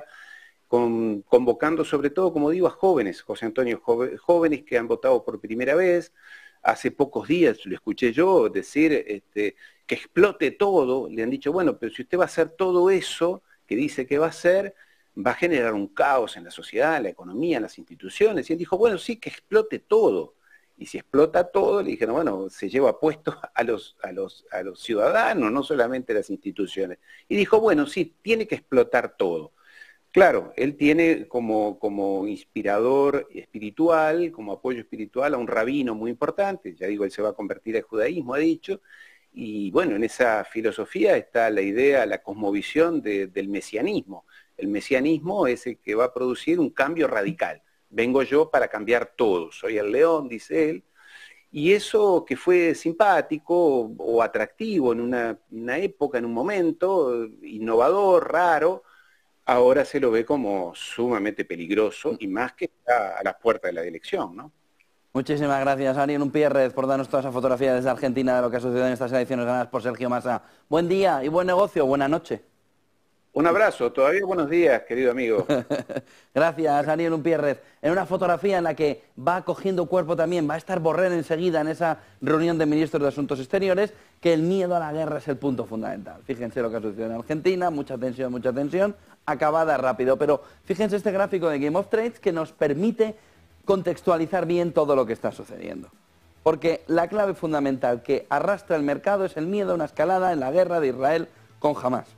convocando sobre todo, como digo, a jóvenes, José Antonio, jóvenes que han votado por primera vez. Hace pocos días lo escuché yo decir que explote todo. Le han dicho, bueno, pero si usted va a hacer todo eso que dice que va a hacer, va a generar un caos en la sociedad, en la economía, en las instituciones. Y él dijo, bueno, sí, que explote todo. Y si explota todo, le dijeron, bueno, se lleva puesto a los ciudadanos, no solamente a las instituciones. Y dijo, bueno, sí, tiene que explotar todo. Claro, él tiene como inspirador espiritual, como apoyo espiritual a un rabino muy importante, ya digo, él se va a convertir al judaísmo, ha dicho, y bueno, en esa filosofía está la idea, la cosmovisión del mesianismo. El mesianismo es el que va a producir un cambio radical. Vengo yo para cambiar todo, soy el león, dice él, y eso que fue simpático o atractivo en una época, en un momento, innovador, raro, ahora se lo ve como sumamente peligroso y más que está a las puertas de la elección, ¿no? Muchísimas gracias, Ariel Unpierrez, por darnos toda esa fotografía desde Argentina de lo que ha sucedido en estas elecciones ganadas por Sergio Massa. Buen día y buen negocio, buena noche. Un abrazo, todavía buenos días, querido amigo. Gracias, Ariel Unpierrez. En una fotografía en la que va cogiendo cuerpo también, va a estar Borrell enseguida en esa reunión de ministros de Asuntos Exteriores, que el miedo a la guerra es el punto fundamental. Fíjense lo que ha sucedido en Argentina, mucha tensión, acabada rápido. Pero fíjense este gráfico de Game of Trades que nos permite contextualizar bien todo lo que está sucediendo. Porque la clave fundamental que arrastra el mercado es el miedo a una escalada en la guerra de Israel con Hamás.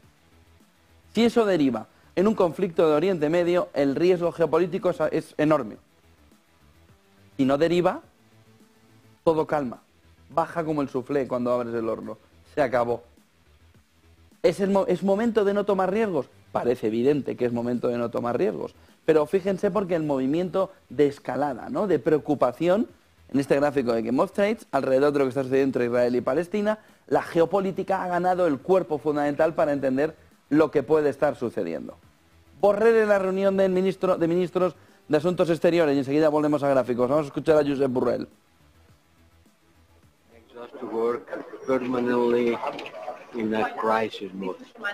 Si eso deriva en un conflicto de Oriente Medio, el riesgo geopolítico es enorme. Si no deriva, todo calma. Baja como el soufflé cuando abres el horno. Se acabó. ¿Es momento de no tomar riesgos? Parece evidente que es momento de no tomar riesgos. Pero fíjense porque el movimiento de escalada, ¿no?, de preocupación, en este gráfico de Game of Trades, alrededor de lo que está sucediendo entre Israel y Palestina, la geopolítica ha ganado el cuerpo fundamental para entender lo que puede estar sucediendo. Borrell en la reunión de ministros de Asuntos Exteriores, y enseguida volvemos a gráficos. Vamos a escuchar a Josep Borrell. To work permanently in a crisis mode.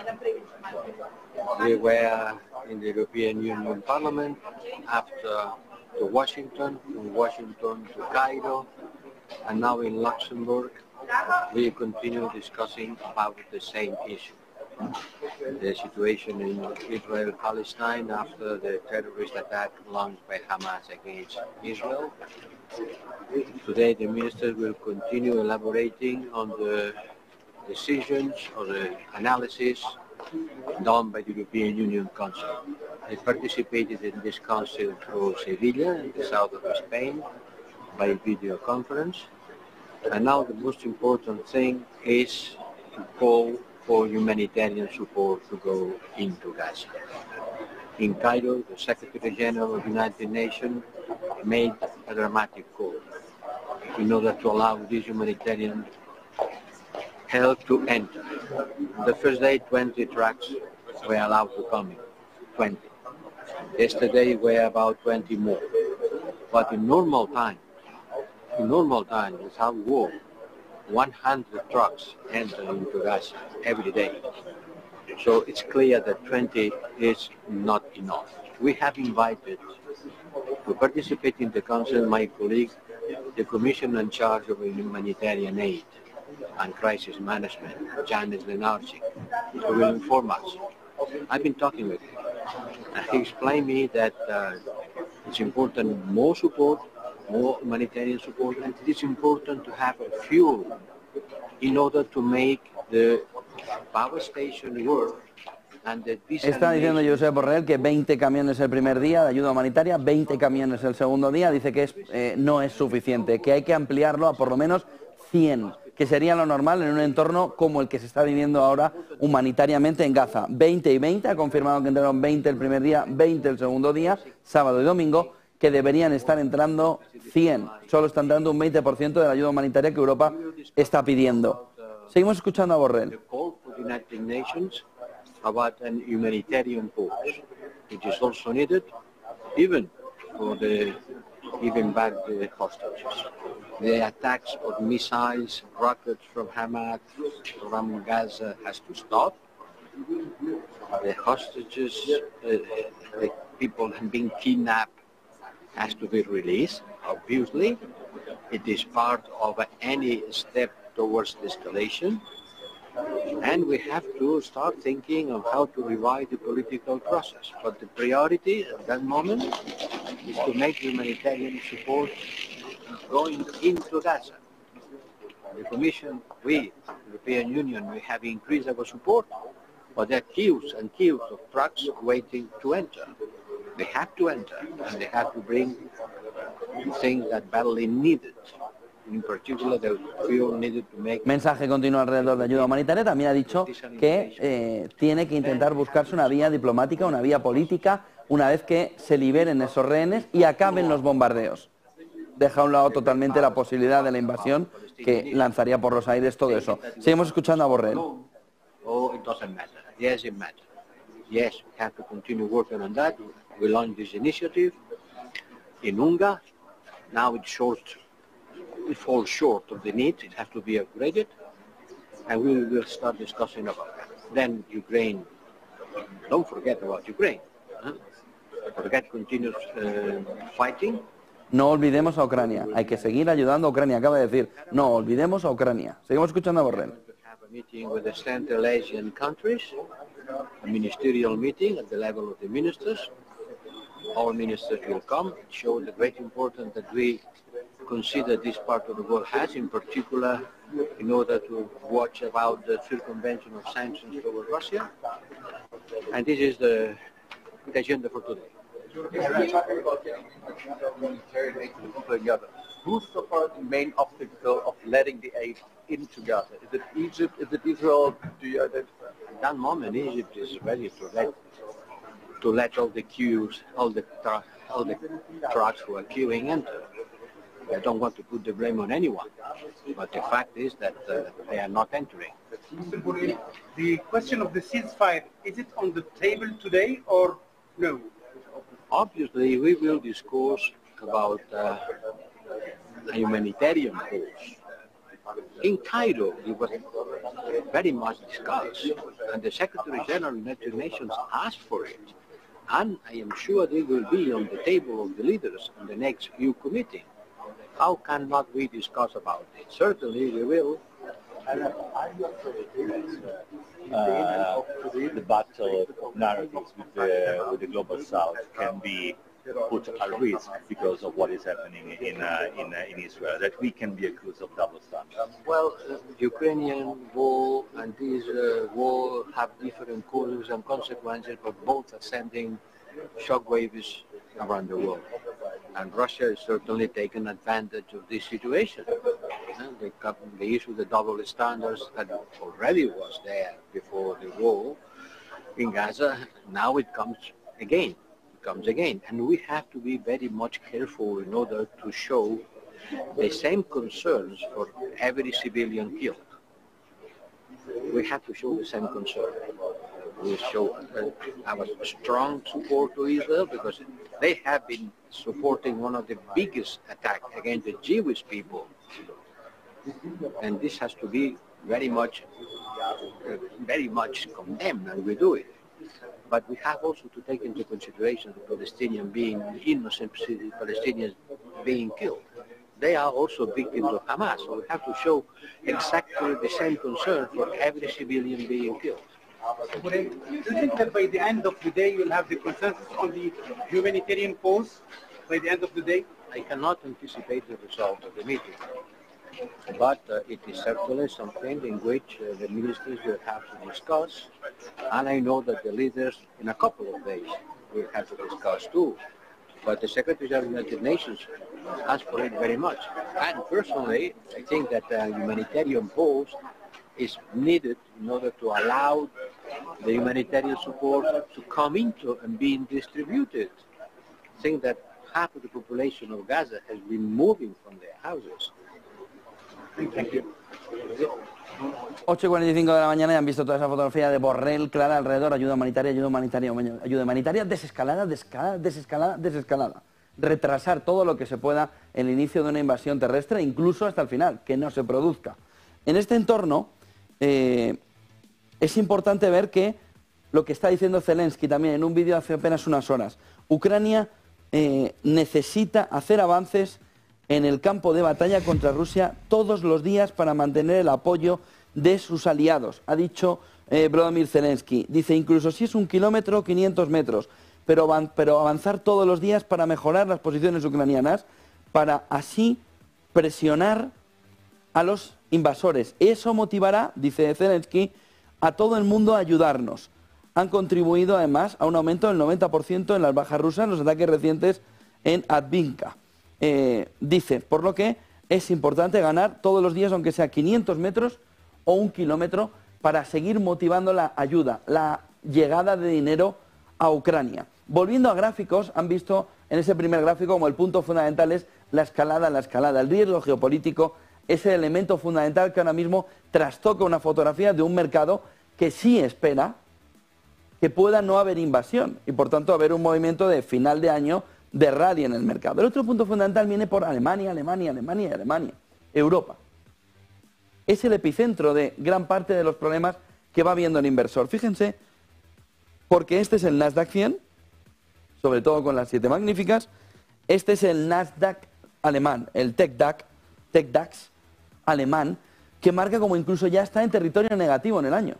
We were in the European Union Parliament after to Washington, from Washington to Cairo, and now in Luxembourg we continue discussing about the same issue. The situation in Israel-Palestine after the terrorist attack launched by Hamas against Israel. Today the ministers will continue elaborating on the decisions or the analysis done by the European Union Council. I participated in this council through Sevilla, in the south of Spain, by video conference. And now the most important thing is to call for humanitarian support to go into Gaza. In Cairo, the Secretary General of the United Nations made a dramatic call in order to allow this humanitarian help to enter. The first day, 20 trucks were allowed to come in, 20. Yesterday were about 20 more. But in normal time, without war, 100 trucks enter into Gaza every day. So it's clear that 20 is not enough. We have invited to participate in the Council my colleague, the Commissioner in charge of humanitarian aid and crisis management, Janis Lenarczyk, who will inform us. I've been talking with him. He explained me that it's important more support, more humanitarian support, and it is important to have a fuel in order to make the power station work. Está diciendo Josep Borrell que 20 camiones el primer día de ayuda humanitaria, 20 camiones el segundo día. Dice que no es suficiente, que hay que ampliarlo a por lo menos 100. que sería lo normal en un entorno como el que se está viviendo ahora humanitariamente en Gaza. 20 y 20, ha confirmado que entraron 20 el primer día, 20 el segundo día, sábado y domingo, que deberían estar entrando 100. Solo está entrando un 20% de la ayuda humanitaria que Europa está pidiendo. Seguimos escuchando a Borrell. About an humanitarian pause, which is also needed, even for giving back the hostages. The attacks of missiles, rockets from Hamas, from Gaza has to stop. The hostages, the people being kidnapped, has to be released. Obviously, it is part of any step towards the escalation. And we have to start thinking of how to revive the political process. But the priority at that moment is to make humanitarian support going into Gaza. The Commission, we, European Union, we have increased our support, but there are queues and queues of trucks waiting to enter. They have to enter, and they have to bring things that badly needed. In particular, the fuel needed to make... Mensaje continuo alrededor de ayuda humanitaria. También ha dicho que tiene que intentar buscarse una vía diplomática, una vía política, una vez que se liberen esos rehenes y acaben los bombardeos. Deja a un lado totalmente la posibilidad de la invasión que lanzaría por los aires todo eso. Seguimos escuchando a Borrell. Oh, it doesn't matter. Yes, it matters. Yes, we have to continue working on that. We launched this initiative in UNGA. Now it falls short of the need. It has to be upgraded, and we will start discussing about that. Then Ukraine, don't forget about Ukraine. Forget continuous fighting. No olvidemos a Ucrania. Hay que seguir ayudando a Ucrania. Acaba de decir, no olvidemos a Ucrania. Seguimos escuchando a Borrell. A meeting with the Central Asian countries, a ministerial meeting at the level of the ministers. All ministers will come. It shows the great importance that we consider this part of the world has, in particular, in order to watch about the circumvention of sanctions toward Russia. And this is the agenda for today. Who's so far the main obstacle of letting the aid into Gaza? Is it Egypt? Is it Israel? Do you identify? At that moment, Egypt is ready to let all the queues, all the trucks who are queuing enter. I don't want to put the blame on anyone, but the fact is that they are not entering. Mr. Borrell, the question of the ceasefire, is it on the table today or no? Obviously, we will discuss about a humanitarian pause. In Cairo, it was very much discussed, and the Secretary General of the United Nations asked for it. And I am sure they will be on the table of the leaders in the next EU committee. How cannot we discuss about it? Certainly we will. The battle of narratives with the global south can be put at risk because of what is happening in Israel, that we can be accused of double standards. Well, Ukrainian war and this war have different causes and consequences, but both are sending shockwaves around the world. And Russia is certainly taking advantage of this situation. They issue the double standards that already was there before the war in Gaza. Now it comes again. And we have to be very much careful in order to show the same concerns for every civilian killed. We have to show the same concern. We show our strong support to Israel because they have been supporting one of the biggest attacks against the Jewish people. And this has to be very much condemned, and we do it. But we have also to take into consideration the Palestinian being innocent Palestinians being killed. They are also victims of Hamas, so we have to show exactly the same concern for every civilian being killed. Do you think that by the end of the day you'll have the consensus on the humanitarian pause by the end of the day? I cannot anticipate the result of the meeting, but it is certainly something in which the ministers will have to discuss, and I know that the leaders in a couple of days will have to discuss too. but the Secretary of the United Nations asked for it very much. And personally, I think that a humanitarian pause is needed in order to allow the humanitarian support to come into and being distributed. I think that half of the population of Gaza has been moving from their houses. Thank you. 8:45 de la mañana y han visto toda esa fotografía de Borrell, clara alrededor, ayuda humanitaria, desescalada, desescalada. Retrasar todo lo que se pueda el inicio de una invasión terrestre, incluso hasta el final, que no se produzca. En este entorno es importante ver que lo que está diciendo Zelensky también en un vídeo hace apenas unas horas, Ucrania necesita hacer avances en el campo de batalla contra Rusia todos los días para mantener el apoyo de sus aliados. Ha dicho Volodymyr Zelensky. Dice, incluso si es 1 kilómetro, 500 metros, pero avanzar todos los días para mejorar las posiciones ucranianas, para así presionar a los invasores. Eso motivará, dice Zelensky, a todo el mundo a ayudarnos. Han contribuido además a un aumento del 90% en las bajas rusas en los ataques recientes en Avdiivka. Dice, por lo que es importante ganar todos los días, aunque sea 500 metros o 1 kilómetro, para seguir motivando la ayuda, la llegada de dinero a Ucrania. Volviendo a gráficos, han visto en ese primer gráfico como el punto fundamental es la escalada. El riesgo geopolítico es el elemento fundamental que ahora mismo trastoca una fotografía de un mercado que sí espera que pueda no haber invasión y por tanto haber un movimiento de final de año de rally en el mercado. El otro punto fundamental viene por Alemania, Europa. Es el epicentro de gran parte de los problemas que va viendo el inversor. Fíjense, porque este es el Nasdaq 100, sobre todo con las 7 magníficas. Este es el Nasdaq alemán, el TechDAX alemán, que marca como incluso ya está en territorio negativo en el año.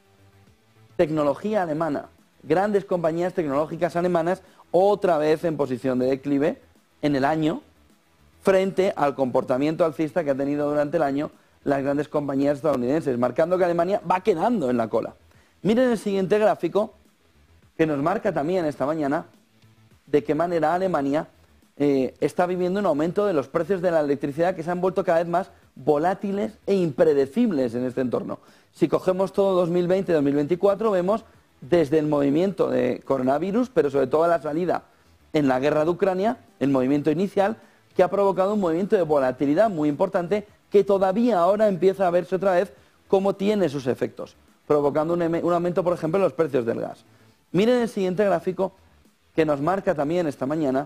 Tecnología alemana, grandes compañías tecnológicas alemanas, otra vez en posición de declive en el año, frente al comportamiento alcista que ha tenido durante el año las grandes compañías estadounidenses, marcando que Alemania va quedando en la cola. Miren el siguiente gráfico, que nos marca también esta mañana de qué manera Alemania está viviendo un aumento de los precios de la electricidad que se han vuelto cada vez más volátiles e impredecibles en este entorno. Si cogemos todo 2020-2024, vemos desde el movimiento de coronavirus, pero sobre todo la salida en la guerra de Ucrania, el movimiento inicial, que ha provocado un movimiento de volatilidad muy importante que todavía ahora empieza a verse otra vez cómo tiene sus efectos, provocando un aumento, por ejemplo, en los precios del gas. Miren el siguiente gráfico que nos marca también esta mañana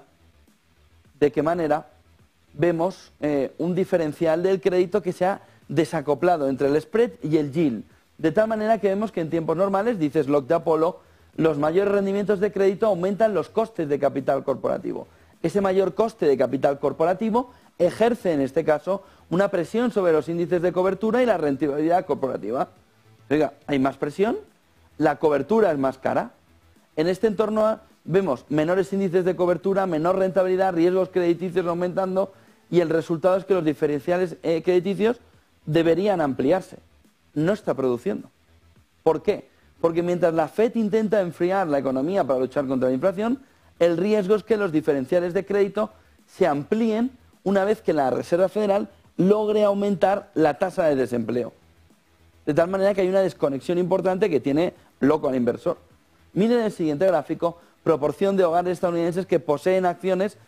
de qué manera vemos un diferencial del crédito que se ha desacoplado entre el spread y el yield. De tal manera que vemos que en tiempos normales, dice Slock de Apollo, los mayores rendimientos de crédito aumentan los costes de capital corporativo. Ese mayor coste de capital corporativo ejerce, en este caso, una presión sobre los índices de cobertura y la rentabilidad corporativa. Oiga, hay más presión, la cobertura es más cara. En este entorno vemos menores índices de cobertura, menor rentabilidad, riesgos crediticios aumentando y el resultado es que los diferenciales crediticios deberían ampliarse. No está produciendo. ¿Por qué? Porque mientras la FED intenta enfriar la economía para luchar contra la inflación, el riesgo es que los diferenciales de crédito se amplíen una vez que la Reserva Federal logre aumentar la tasa de desempleo. De tal manera que hay una desconexión importante que tiene loco al inversor. Miren el siguiente gráfico, proporción de hogares estadounidenses que poseen acciones,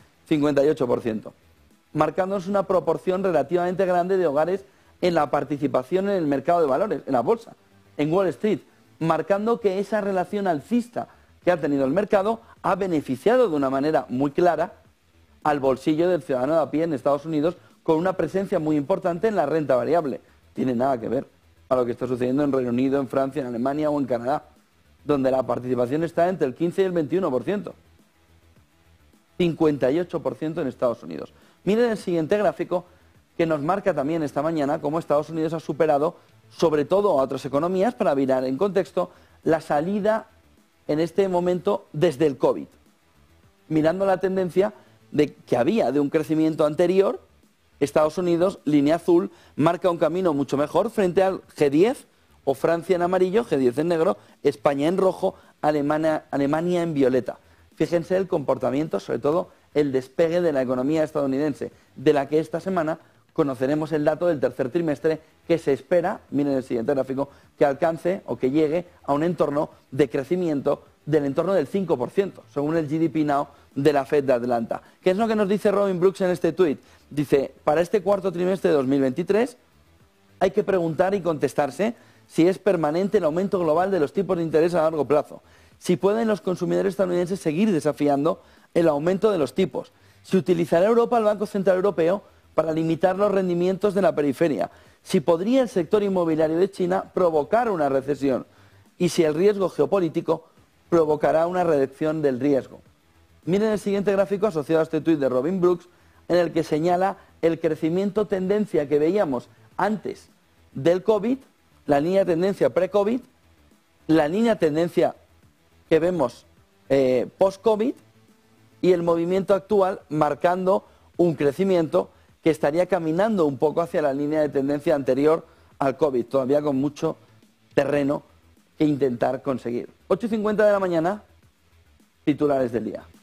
58%, marcándonos una proporción relativamente grande de hogares en la participación en el mercado de valores, en la bolsa, en Wall Street, marcando que esa relación alcista que ha tenido el mercado ha beneficiado de una manera muy clara al bolsillo del ciudadano de a pie en Estados Unidos, con una presencia muy importante en la renta variable. Tiene nada que ver a lo que está sucediendo en Reino Unido, en Francia, en Alemania o en Canadá, donde la participación está entre el 15 y el 21%. 58% en Estados Unidos. Miren el siguiente gráfico que nos marca también esta mañana cómo Estados Unidos ha superado, sobre todo a otras economías, para mirar en contexto, la salida en este momento desde el COVID. Mirando la tendencia que había de un crecimiento anterior, Estados Unidos, línea azul, marca un camino mucho mejor frente al G10, o Francia en amarillo, G10 en negro, España en rojo, Alemania en violeta. Fíjense el comportamiento, sobre todo el despegue de la economía estadounidense, de la que esta semana conoceremos el dato del tercer trimestre que se espera, miren el siguiente gráfico, que alcance o que llegue a un entorno de crecimiento del entorno del 5%, según el GDP Now de la Fed de Atlanta. ¿Qué es lo que nos dice Robin Brooks en este tuit? Dice, para este cuarto trimestre de 2023 hay que preguntar y contestarse si es permanente el aumento global de los tipos de interés a largo plazo, si pueden los consumidores estadounidenses seguir desafiando el aumento de los tipos, si utilizará Europa el Banco Central Europeo para limitar los rendimientos de la periferia, si podría el sector inmobiliario de China provocar una recesión y si el riesgo geopolítico provocará una reducción del riesgo. Miren el siguiente gráfico asociado a este tuit de Robin Brooks, en el que señala el crecimiento tendencia que veíamos antes del COVID, la línea de tendencia pre-COVID, la línea de tendencia que vemos post-COVID y el movimiento actual marcando un crecimiento que estaría caminando un poco hacia la línea de tendencia anterior al COVID, todavía con mucho terreno que intentar conseguir. 8:50 de la mañana, titulares del día.